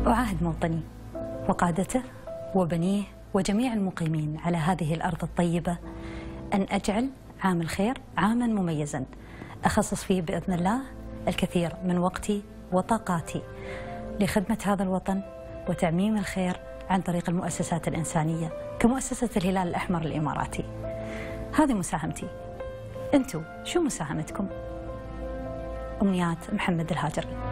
أعاهد موطني وقادته وبنيه وجميع المقيمين على هذه الأرض الطيبة أن أجعل عام الخير عاما مميزا أخصص فيه بإذن الله الكثير من وقتي وطاقاتي لخدمة هذا الوطن وتعميم الخير عن طريق المؤسسات الإنسانية كمؤسسة الهلال الأحمر الإماراتي. هذه مساهمتي. أنتم شو مساهمتكم؟ أمنيات محمد الهاجري.